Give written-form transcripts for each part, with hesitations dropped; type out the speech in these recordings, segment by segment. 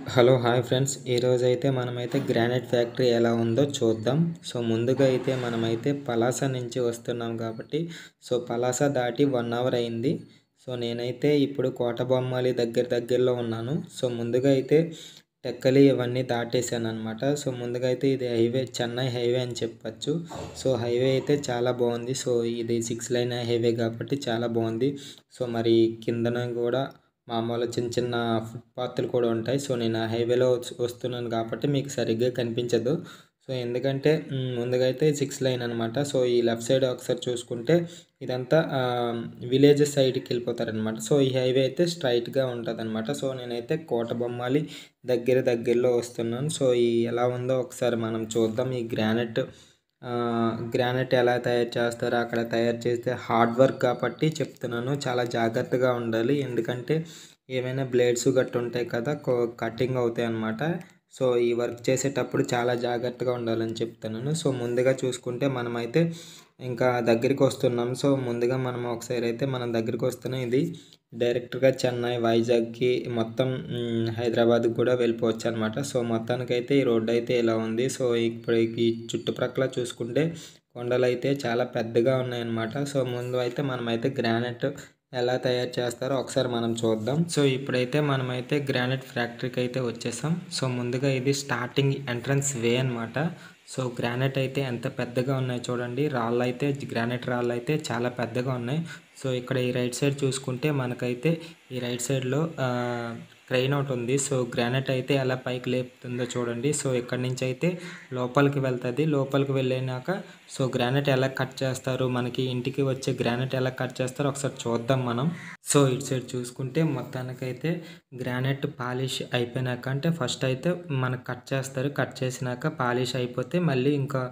Hello hi friends, ఈరోజైతే మనమైతే granite factory ఎలా ఉందో చూద్దాం. సో ముందుగా అయితే మనమైతే పలాస నుంచి వస్తున్నాం కాబట్టి పలాస దాటి 1 అవర్ అయింది. సో నేనైతే ఇప్పుడు కోటబొమ్మాలి దగ్గరలో ఉన్నాను. సో ముందుగా అయితే టెక్కలి ఇవన్నీ దాటేసాను అనమాట. సో ముందుగా అయితే ఇది హైవే, చెన్నై హైవే అని చెప్పచ్చు. సో హైవే అయితే చాలా బాగుంది. సో ఇది 6 లైన్ హైవే కాబట్టి చాలా బాగుంది. సో మరి కిందన కూడా మామూలు చిన్న చిన్న ఫుట్పాత్లు కూడా ఉంటాయి. సో నేను ఆ హైవేలో వస్తున్నాను కాబట్టి మీకు సరిగ్గా కనిపించదు. సో ఎందుకంటే ముందుగా అయితే 6 లైన్ అనమాట. సో ఈ లెఫ్ట్ సైడ్ ఒకసారి చూసుకుంటే ఇదంతా విలేజ్ సైడ్కి వెళ్ళిపోతారనమాట. సో ఈ హైవే అయితే స్ట్రైట్గా ఉంటుంది అనమాట. సో నేనైతే కోటబొమ్మాలి దగ్గరలో వస్తున్నాను. సో ఈ ఎలా ఉందో ఒకసారి మనం చూద్దాం. ఈ గ్రానైట్ ఎలా తయారు చేస్తారో, అక్కడ తయారు చేస్తే హార్డ్ వర్క్ కాబట్టి చెప్తున్నాను, చాలా జాగ్రత్తగా ఉండాలి. ఎందుకంటే ఏమైనా బ్లేడ్స్ గట్టు ఉంటాయి కదా, కటింగ్ అవుతాయి అన్నమాట. సో ఈ వర్క్ చేసేటప్పుడు చాలా జాగ్రత్తగా ఉండాలని చెప్తున్నాను. సో ముందుగా చూసుకుంటే మనమైతే ఇంకా దగ్గరికి వస్తున్నాం. సో ముందుగా మనం ఒకసారి అయితే మనం దగ్గరికి వస్తున్నాం. ఇది డైరెక్ట్గా చెన్నై, వైజాగ్కి, మొత్తం హైదరాబాద్కి కూడా వెళ్ళిపోవచ్చు అనమాట. సో మొత్తానికైతే ఈ రోడ్డు అయితే ఇలా ఉంది. సో ఇప్పుడు ఈ చుట్టుప్రక్కల చూసుకుంటే కొండలు అయితే చాలా పెద్దగా ఉన్నాయన్నమాట. సో ముందు అయితే మనమైతే గ్రానైట్ ఎలా తయారు చేస్తారో ఒకసారి మనం చూద్దాం. సో ఇప్పుడైతే మనమైతే గ్రానైట్ ఫ్యాక్టరీకి అయితే వచ్చేసాం. సో ముందుగా ఇది స్టార్టింగ్ ఎంట్రన్స్ వే అనమాట. సో గ్రానైట్ అయితే ఎంత పెద్దగా ఉన్నాయి చూడండి. గ్రానైట్ రాళ్ళు అయితే చాలా పెద్దగా ఉన్నాయి. సో ఇక్కడ ఈ రైట్ సైడ్ చూసుకుంటే మనకైతే ఈ రైట్ సైడ్లో క్రెయిన్ ఒకటి ఉంది. సో గ్రానైట్ అయితే ఎలా పైకి లేపుతుందో చూడండి. సో ఇక్కడ నుంచి అయితే లోపలికి వెళ్తుంది. లోపలికి వెళ్ళినాక సో గ్రానైట్ ఎలా కట్ చేస్తారు, మనకి ఇంటికి వచ్చే గ్రానైట్ ఎలా కట్ చేస్తారో ఒకసారి చూద్దాం మనం. సో ఇటు సైడ్ చూసుకుంటే మొత్తానికైతే గ్రానైట్ పాలిష్ అయిపోయినాక, అంటే ఫస్ట్ అయితే మనకు కట్ చేస్తారు. కట్ చేసినాక పాలిష్ అయిపోతే మళ్ళీ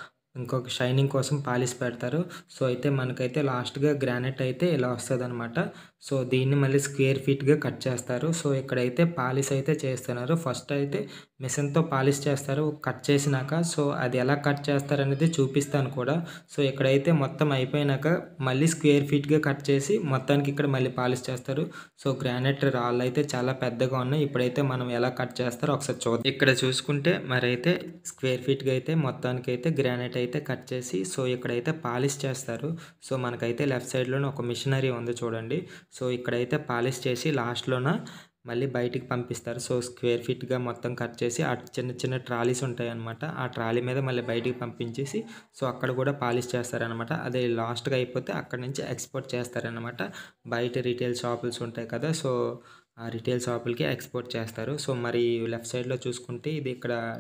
ఇంకొక షైనింగ్ కోసం పాలిష్ పెడతారు. సో అయితే మనకైతే లాస్ట్గా గ్రానైట్ అయితే ఇలా వస్తుంది అనమాట. సో దీన్ని మళ్ళీ స్క్వేర్ ఫీట్గా కట్ చేస్తారు. సో ఇక్కడైతే పాలిష్ అయితే చేస్తున్నారు. ఫస్ట్ అయితే మిషన్తో పాలిష్ చేస్తారు కట్ చేసినాక. సో అది ఎలా కట్ చేస్తారు అనేది చూపిస్తాను కూడా. సో ఇక్కడైతే మొత్తం అయిపోయినాక మళ్ళీ స్క్వేర్ ఫీట్గా కట్ చేసి మొత్తానికి ఇక్కడ మళ్ళీ పాలిష్ చేస్తారు. సో గ్రానైట్ రాళ్ళు అయితే చాలా పెద్దగా ఉన్నాయి. ఇప్పుడైతే మనం ఎలా కట్ చేస్తారో ఒకసారి చూద్దాం. ఇక్కడ చూసుకుంటే మరి అయితే స్క్వేర్ ఫీట్గా అయితే మొత్తానికి అయితే గ్రానైట్ అయితే కట్ చేసి సో ఇక్కడైతే పాలిష్ చేస్తారు. సో మనకైతే లెఫ్ట్ సైడ్లోనే ఒక మిషనరీ ఉంది చూడండి. సో ఇక్కడైతే పాలిష్ చేసి లాస్ట్లోన మళ్ళీ బయటికి పంపిస్తారు. సో స్క్వేర్ ఫీట్గా మొత్తం కట్ చేసి ఆ చిన్న చిన్న ట్రాలీస్ ఉంటాయి అనమాట. ఆ ట్రాలీ మీద మళ్ళీ బయటికి పంపించేసి సో అక్కడ కూడా పాలిష్ చేస్తారనమాట. అదే లాస్ట్గా అయిపోతే అక్కడ నుంచి ఎక్స్పోర్ట్ చేస్తారనమాట. బయట రీటైల్ షాపులు ఉంటాయి కదా, సో ఆ రీటైల్ షాపులకి ఎక్స్పోర్ట్ చేస్తారు. సో మరి లెఫ్ట్ సైడ్లో చూసుకుంటే ఇది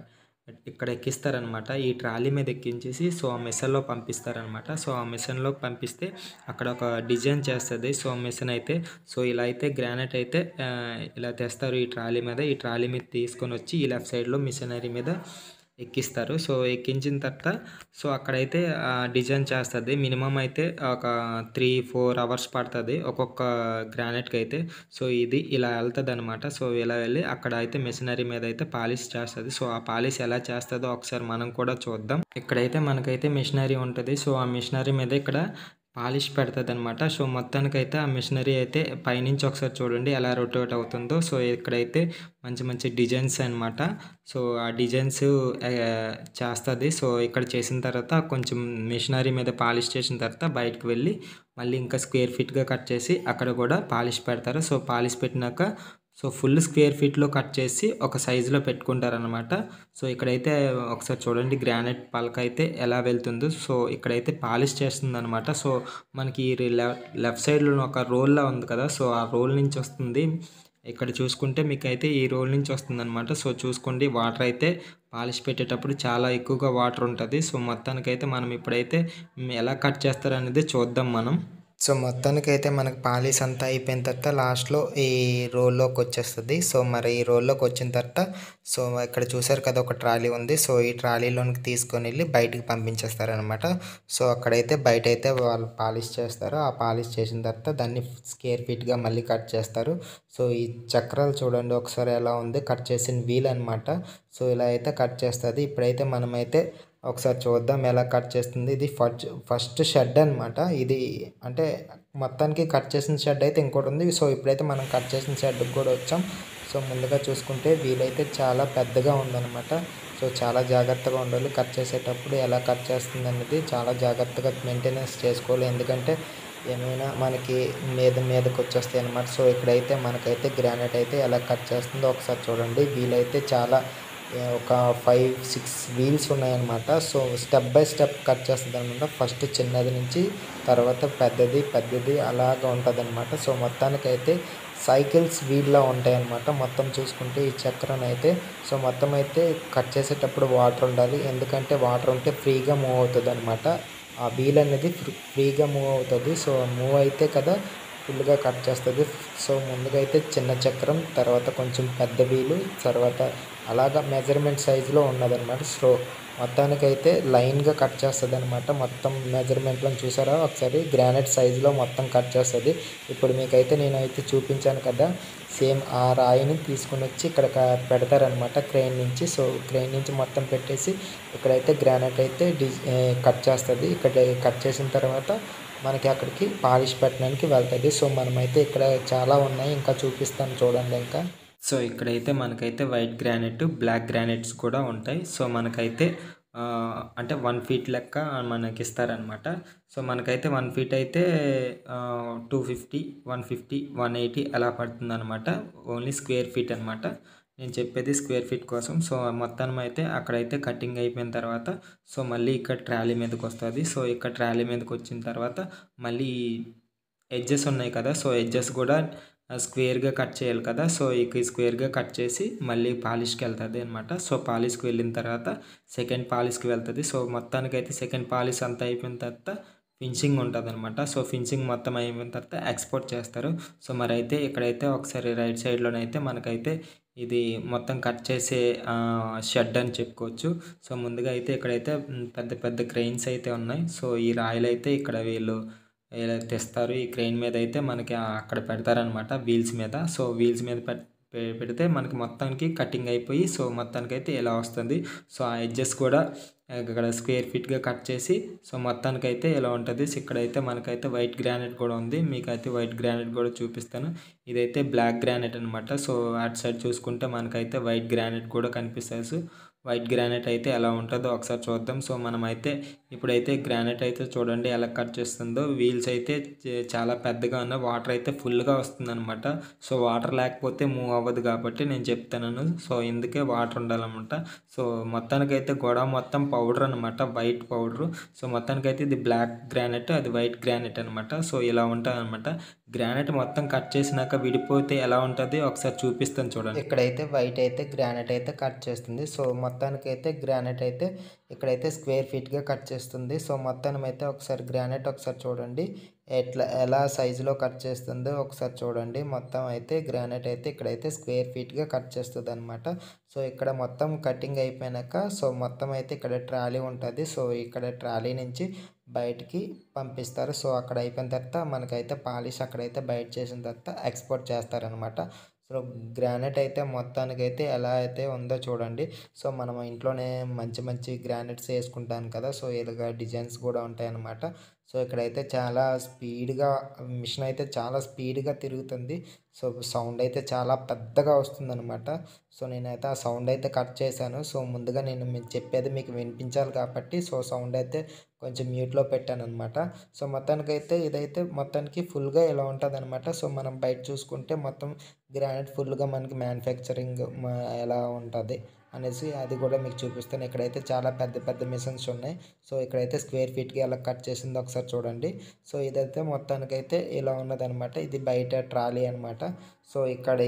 ఇక్కడ ఎక్కిస్తారనమాట. ఈ ట్రాలీ మీద ఎక్కించేసి సో ఆ మిషన్లో పంపిస్తారనమాట. సో ఆ మిషన్లో పంపిస్తే అక్కడ ఒక డిజైన్ చేస్తుంది. సో మిషన్ అయితే సో ఇలా అయితే గ్రానైట్ అయితే ఇలా తెస్తారు ఈ ట్రాలీ మీద. ఈ ట్రాలీ మీద తీసుకొని వచ్చి ఈ లెఫ్ట్ సైడ్లో మిషనరీ మీద ఎక్కిస్తారు. సో ఎక్కించిన తర్వాత సో అక్కడైతే డిజైన్ చేస్తుంది. మినిమం అయితే ఒక 3-4 అవర్స్ పడుతుంది ఒక్కొక్క గ్రానైట్కి అయితే. సో ఇది ఇలా వెళ్తుంది అనమాట. సో ఇలా వెళ్ళి అక్కడ అయితే మిషనరీ మీద అయితే పాలిష్ చేస్తుంది. సో ఆ పాలిష్ ఎలా చేస్తుందో ఒకసారి మనం కూడా చూద్దాం. ఇక్కడైతే మనకైతే మిషనరీ ఉంటుంది. సో ఆ మిషనరీ మీద ఇక్కడ పాలిష్ పెడుతుంది అనమాట. సో మొత్తానికైతే ఆ మిషనరీ అయితే పైనుంచి ఒకసారి చూడండి ఎలా రొటేట్ అవుతుందో. సో ఇక్కడైతే మంచి మంచి డిజైన్స్ అనమాట. సో ఆ డిజైన్స్ చేస్తుంది. సో ఇక్కడ చేసిన తర్వాత కొంచెం మిషనరీ మీద పాలిష్ చేసిన తర్వాత బయటకు వెళ్ళి మళ్ళీ ఇంకా స్క్వేర్ ఫీట్గా కట్ చేసి అక్కడ కూడా పాలిష్ పెడతారు. సో పాలిష్ పెట్టినాక సో ఫుల్ స్క్వేర్ ఫీట్లో కట్ చేసి ఒక సైజులో పెట్టుకుంటారనమాట. సో ఇక్కడైతే ఒకసారి చూడండి గ్రానైట్ పలక అయితే ఎలా వెళ్తుందో. సో ఇక్కడైతే పాలిష్ చేస్తుంది అనమాట. సో మనకి లెఫ్ట్ సైడ్లో ఒక రోల్లా ఉంది కదా, సో ఆ రోల్ నుంచి వస్తుంది. ఇక్కడ చూసుకుంటే మీకు అయితే ఈ రోల్ నుంచి వస్తుంది అనమాట. సో చూసుకోండి వాటర్ అయితే పాలిష్ పెట్టేటప్పుడు చాలా ఎక్కువగా వాటర్ ఉంటుంది. సో మొత్తానికైతే మనం ఇప్పుడైతే ఎలా కట్ చేస్తారనేది చూద్దాం మనం. సో మొత్తానికైతే మనకు పాలిష్ అంతా అయిపోయిన తర్వాత లాస్ట్లో ఈ రోల్లోకి వచ్చేస్తుంది. సో మరి ఈ రోల్లోకి వచ్చిన తర్వాత సో ఇక్కడ చూసారు కదా ఒక ట్రాలీ ఉంది. సో ఈ ట్రాలీలోనికి తీసుకొని వెళ్ళి బయటికి పంపించేస్తారనమాట. సో అక్కడైతే బయట అయితే వాళ్ళు పాలిష్ చేస్తారు. ఆ పాలిష్ చేసిన తర్వాత దాన్ని స్క్వేర్ ఫీట్గా మళ్ళీ కట్ చేస్తారు. సో ఈ చక్రాలు చూడండి ఒకసారి ఎలా ఉంది, కట్ చేసిన వీల్ అనమాట. సో ఇలా అయితే కట్ చేస్తుంది. ఇప్పుడైతే మనమైతే ఒకసారి చూద్దాం ఎలా కట్ చేస్తుంది. ఇది ఫస్ట్ షెడ్ అనమాట. ఇది అంటే మొత్తానికి కట్ చేసిన షెడ్ అయితే ఇంకోటి ఉంది. సో ఇప్పుడైతే మనం కట్ చేసిన షెడ్కి కూడా వచ్చాం. సో ముందుగా చూసుకుంటే వీలైతే చాలా పెద్దగా ఉందన్నమాట. సో చాలా జాగ్రత్తగా ఉండాలి కట్ చేసేటప్పుడు. ఎలా కట్ చేస్తుంది అనేది చాలా జాగ్రత్తగా మెయింటెనెన్స్ చేసుకోవాలి. ఎందుకంటే ఏమైనా మనకి మీదకి వచ్చేస్తాయి అన్నమాట. సో ఇక్కడైతే మనకైతే గ్రానైట్ అయితే ఎలా కట్ చేస్తుందో ఒకసారి చూడండి. వీలైతే చాలా ఒక 5, 6 వీల్స్ ఉన్నాయన్నమాట. So step by step cut చేస్తుందన్నమాట. ఫస్ట్ చిన్నది నుంచి తర్వాత పెద్దది అలాగా ఉంటుందన్నమాట. సో మొత్తానికైతే సైకిల్స్ వీల్లా ఉంటాయన్నమాట. మొత్తం చూసుకుంటే ఈ చక్రం అయితే సో మొత్తం అయితే కట్ చేసేటప్పుడు వాటర్ ఉండాలి. ఎందుకంటే వాటర్ ఉంటే ఫ్రీగా మూవ్ అవుతుంది అనమాట. ఆ వీల్ అనేది ఫ్రీగా మూవ్ అవుతుంది. సో మూవ్ అయితే కదా ఫుల్గా కట్ చేస్తుంది. సో ముందుగా అయితే చిన్న చక్రం, తర్వాత కొంచెం పెద్ద వీలు, తర్వాత అలాగా మెజర్మెంట్ సైజులో ఉన్నదన్నమాట. సో మొత్తానికైతే లైన్గా కట్ చేస్తుంది అనమాట. మొత్తం మెజర్మెంట్లను చూసారా ఒకసారి, గ్రానైట్ సైజులో మొత్తం కట్ చేస్తుంది. ఇప్పుడు మీకైతే నేనైతే చూపించాను కదా, సేమ్ ఆ రాయిని తీసుకుని వచ్చి ఇక్కడ పెడతారనమాట క్రెయిన్ నుంచి. సో క్రెయిన్ నుంచి మొత్తం పెట్టేసి ఇక్కడైతే గ్రానైట్ అయితే కట్ చేస్తుంది. ఇక్కడ కట్ చేసిన తర్వాత మనకి అక్కడికి పాలిష్ పెట్టడానికి వెళ్తుంది. సో మనమైతే ఇక్కడ చాలా ఉన్నాయి, ఇంకా చూపిస్తాను చూడండి. ఇంకా సో ఇక్కడైతే మనకైతే వైట్ గ్రానైట్, బ్లాక్ గ్రానైట్స్ కూడా ఉంటాయి. సో మనకైతే అంటే 1 ఫీట్ లెక్క మనకి ఇస్తారనమాట. సో మనకైతే 1 ఫీట్ అయితే 250, 150, 180 అలా పడుతుంది అనమాట. ఓన్లీ స్క్వేర్ ఫీట్ అనమాట. నేను చెప్పేది స్క్వేర్ ఫీట్ కోసం. సో మొత్తం అయితే అక్కడైతే కటింగ్ అయిపోయిన తర్వాత సో మళ్ళీ ఇక్కడ ట్రాలీ మీదకి వస్తుంది. సో ఇక్కడ ట్రాలీ మీదకి వచ్చిన తర్వాత మళ్ళీ ఎడ్జెస్ ఉన్నాయి కదా, సో ఎడ్జెస్ కూడా స్క్వేర్గా కట్ చేయాలి కదా. సో ఇక స్క్వేర్గా కట్ చేసి మళ్ళీ పాలిష్కి వెళ్తుంది అనమాట. సో పాలిష్కి వెళ్ళిన తర్వాత సెకండ్ పాలిష్కి వెళ్తుంది. సో మొత్తానికైతే సెకండ్ పాలిష్ అంతా అయిపోయిన తర్వాత ఫినిషింగ్ ఉంటుంది అనమాట. సో ఫినిషింగ్ మొత్తం అయిపోయిన తర్వాత ఎక్స్పోర్ట్ చేస్తారు. సో మరి అయితే ఇక్కడైతే ఒకసారి రైట్ సైడ్లోనైతే మనకైతే ఇది మొత్తం కట్ చేసే షెడ్ అని చెప్పుకోవచ్చు. సో ముందుగా అయితే ఇక్కడైతే పెద్ద పెద్ద క్రెయిన్స్ అయితే ఉన్నాయి. సో ఈ రాయలు అయితే ఇక్కడ వీళ్ళు ఇలా తెస్తారు. ఈ క్రెయిన్ మీద అయితే మనకి అక్కడ పెడతారనమాట వీల్స్ మీద. సో వీల్స్ మీద పెడితే మనకి మొత్తానికి కటింగ్ అయిపోయి సో మొత్తానికైతే ఇలా వస్తుంది. సో ఆ ఎడ్జెస్ కూడా ఇక్కడ స్క్వేర్ ఫీట్గా కట్ చేసి సో మొత్తానికైతే ఇలా ఉంటుంది. ఇక్కడైతే మనకైతే వైట్ గ్రానైట్ కూడా ఉంది. మీకైతే వైట్ గ్రానైట్ కూడా చూపిస్తాను. ఇదైతే బ్లాక్ గ్రానైట్ అనమాట. సో అటు సైడ్ చూసుకుంటే మనకైతే వైట్ గ్రానైట్ కూడా కనిపిస్తుంది. సో వైట్ గ్రానైట్ అయితే ఎలా ఉంటుందో ఒకసారి చూద్దాం. సో మనమైతే ఇప్పుడైతే గ్రానైట్ అయితే చూడండి ఎలా కట్ చేస్తుందో. వీల్స్ అయితే చాలా పెద్దగా ఉన్నాయి. వాటర్ అయితే ఫుల్గా వస్తుంది అనమాట. సో వాటర్ లేకపోతే మూవ్ అవ్వదు కాబట్టి నేను చెప్తాను. సో ఇందుకే వాటర్ ఉండాలన్నమాట. సో మొత్తానికైతే గొడవ మొత్తం పౌడర్ అనమాట, వైట్ పౌడరు. సో మొత్తానికైతే ఇది బ్లాక్ గ్రానైట్, అది వైట్ గ్రానైట్ అనమాట. సో ఇలా ఉంటుంది అనమాట. గ్రానైట్ మొత్తం కట్ చేసినాక విడిపోతే ఎలా ఉంటుంది ఒకసారి చూపిస్తాను చూడండి. ఇక్కడైతే వైట్ అయితే గ్రానైట్ అయితే కట్ చేస్తుంది. సో మొత్తానికైతే గ్రానైట్ అయితే ఇక్కడైతే స్క్వేర్ ఫీట్గా కట్ చేస్తుంది. సో మొత్తానికి అయితే ఒకసారి గ్రానైట్ ఒకసారి చూడండి ఎలా సైజులో కట్ చేస్తుందో ఒకసారి చూడండి. మొత్తం అయితే గ్రానైట్ అయితే ఇక్కడైతే స్క్వేర్ ఫీట్గా కట్ చేస్తుంది అనమాట. సో ఇక్కడ మొత్తం కటింగ్ అయిపోయాక సో మొత్తం అయితే ఇక్కడ ట్రాలీ ఉంటుంది. సో ఇక్కడ ట్రాలీ నుంచి బయటికి పంపిస్తారు. సో అక్కడ అయిపోయిన తర్వాత మనకైతే పాలిష్ అక్కడైతే బయట చేసిన తర్వాత ఎక్స్పోర్ట్ చేస్తారనమాట. సో గ్రానైట్ అయితే మొత్తానికైతే ఎలా అయితే ఉందో చూడండి. సో మనం ఇంట్లోనే మంచి మంచి గ్రానైట్స్ వేసుకుంటాను కదా. సో ఇలాగ డిజైన్స్ కూడా ఉంటాయి అన్నమాట. సో ఇక్కడైతే చాలా స్పీడ్గా మిషన్ అయితే చాలా స్పీడ్గా తిరుగుతుంది. సో సౌండ్ అయితే చాలా పెద్దగా వస్తుందన్నమాట. సో నేనైతే ఆ సౌండ్ అయితే కట్ చేశాను. సో ముందుగా నేను మీకు చెప్పేది మీకు వినిపించాలి కాబట్టి సో సౌండ్ అయితే కొంచెం మ్యూట్లో పెట్టాను అనమాట. సో మొత్తానికైతే ఇదైతే మొత్తానికి ఫుల్గా ఇలా ఉంటుంది అనమాట. సో మనం బయట చూసుకుంటే మొత్తం గ్రానైట్ ఫుల్గా మనకి మ్యానుఫ్యాక్చరింగ్ ఎలా ఉంటుంది అనేసి అది కూడా మీకు చూపిస్తాను. ఇక్కడైతే చాలా పెద్ద పెద్ద మిషన్స్ ఉన్నాయి. సో ఇక్కడైతే స్క్వేర్ ఫీట్గా ఎలా కట్ చేసిందో ఒకసారి చూడండి. సో ఇదైతే మొత్తానికైతే ఇలా ఉన్నదనమాట. ఇది బయట ట్రాలీ అనమాట. సో ఇక్కడ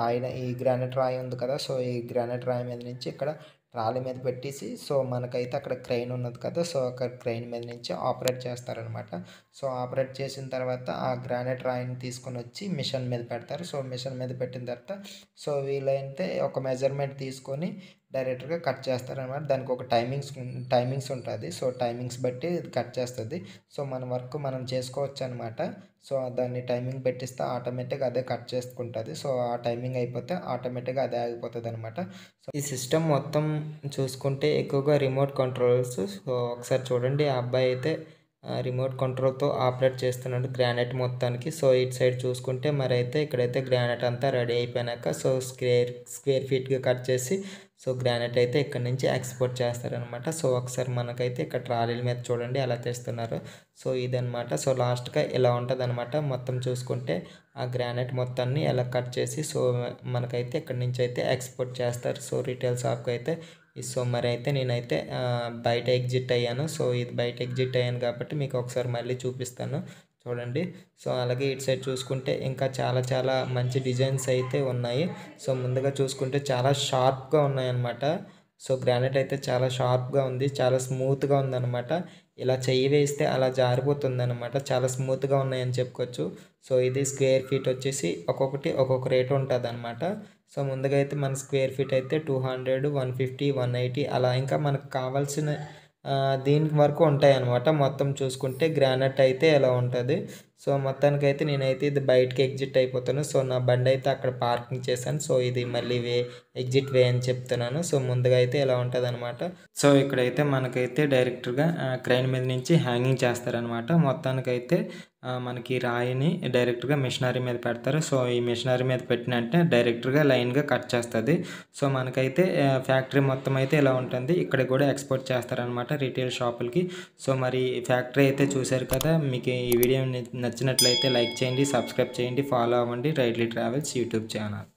ఈ గ్రానైట్ రాయి ఉంది కదా. సో ఈ గ్రానైట్ రాయి మీద నుంచి ఇక్కడ ట్రాలీ మీద పెట్టేసి సో మనకైతే అక్కడ క్రెయిన్ ఉన్నది కదా. సో అక్కడ క్రెయిన్ మీద నుంచి ఆపరేట్ చేస్తారనమాట. సో ఆపరేట్ చేసిన తర్వాత ఆ గ్రానైట్ రాయిని తీసుకొని వచ్చి మిషన్ మీద పెడతారు. సో మిషన్ మీద పెట్టిన తర్వాత సో వీలైతే ఒక మెజర్మెంట్ తీసుకొని డైరెక్ట్గా కట్ చేస్తారనమాట. దానికి ఒక టైమింగ్స్ ఉంటుంది. సో టైమింగ్స్ బట్టి కట్ చేస్తుంది. సో మన వర్క్ మనం చేసుకోవచ్చు అనమాట. సో దాన్ని టైమింగ్ పెట్టిస్తే ఆటోమేటిక్గా అదే కట్ చేసుకుంటుంది. సో ఆ టైమింగ్ అయిపోతే ఆటోమేటిక్గా అదే ఆగిపోతుంది అనమాట. సో ఈ సిస్టమ్ మొత్తం చూసుకుంటే ఎక్కువగా రిమోట్ కంట్రోల్స్. సో ఒకసారి చూడండి, ఆ అబ్బాయి అయితే రిమోట్ కంట్రోల్తో ఆపరేట్ చేస్తున్నాడు గ్రానైట్ మొత్తానికి. సో ఇటు సైడ్ చూసుకుంటే మరి అయితే ఇక్కడైతే గ్రానైట్ అంతా రెడీ అయిపోయాక సో స్క్వేర్ ఫీట్గా కట్ చేసి సో గ్రానైట్ అయితే ఇక్కడ నుంచి ఎక్స్పోర్ట్ చేస్తారనమాట. సో ఒకసారి మనకైతే ఇక్కడ ట్రాలీల మీద చూడండి ఎలా తెస్తున్నారు. సో ఇదనమాట. సో లాస్ట్గా ఇలా ఉంటుంది అనమాట. మొత్తం చూసుకుంటే ఆ గ్రానైట్ మొత్తాన్ని ఎలా కట్ చేసి సో మనకైతే ఇక్కడ నుంచి అయితే ఎక్స్పోర్ట్ చేస్తారు. సో రీటైల్ షాప్కి అయితే. సో మరి అయితే నేనైతే బయట ఎగ్జిట్ అయ్యాను. సో ఇది బయట ఎగ్జిట్ అయ్యాను కాబట్టి మీకు ఒకసారి మళ్ళీ చూపిస్తాను చూడండి. సో అలాగే ఇటు సైడ్ చూసుకుంటే ఇంకా చాలా మంచి డిజైన్స్ అయితే ఉన్నాయి. సో ముందుగా చూసుకుంటే చాలా షార్ప్గా ఉన్నాయన్నమాట. సో గ్రానైట్ అయితే చాలా షార్ప్గా ఉంది, చాలా స్మూత్గా ఉందన్నమాట. ఇలా చెయ్యి వేస్తే అలా జారిపోతుంది అనమాట. చాలా స్మూత్గా ఉన్నాయని చెప్పుకోవచ్చు. సో ఇది స్క్వేర్ ఫీట్ వచ్చేసి ఒక్కొక్కటి ఒక్కొక్క రేటు ఉంటుంది అనమాట. సో ముందుగా అయితే మన స్క్వేర్ ఫీట్ అయితే 200, 150, 180 అలా ఇంకా మనకు కావాల్సిన దీనికి వరకు ఉంటాయి అన్నమాట. మొత్తం చూసుకుంటే గ్రానైట్ అయితే ఎలా ఉంటుంది. సో మొత్తానికైతే నేనైతే ఇది బయటకి ఎగ్జిట్ అయిపోతాను. సో నా బండి అయితే అక్కడ పార్కింగ్ చేశాను. సో ఇది మళ్ళీ ఎగ్జిట్ వే అని చెప్తున్నాను. సో ముందుగా అయితే ఎలా ఉంటుంది అనమాట. సో ఇక్కడైతే మనకైతే డైరెక్ట్గా క్రైన్ మీద నుంచి హ్యాంగింగ్ చేస్తారనమాట. మొత్తానికైతే మనకి రాయిని డైరెక్ట్గా మిషనరీ మీద పెడతారు. సో ఈ మిషనరీ మీద పెట్టినంటే డైరెక్ట్గా లైన్గా కట్ చేస్తుంది. సో మనకైతే ఫ్యాక్టరీ మొత్తం అయితే ఇలా ఉంటుంది. ఇక్కడ కూడా ఎక్స్పోర్ట్ చేస్తారనమాట రీటైల్ షాపులకి. సో మరి ఫ్యాక్టరీ అయితే చూశారు కదా. మీకు ఈ వీడియో నచ్చినట్లయితే లైక్ చేయండి, సబ్స్క్రైబ్ చేయండి, ఫాలో అవ్వండి రైడ్లీ ట్రావెల్స్ యూట్యూబ్ ఛానల్.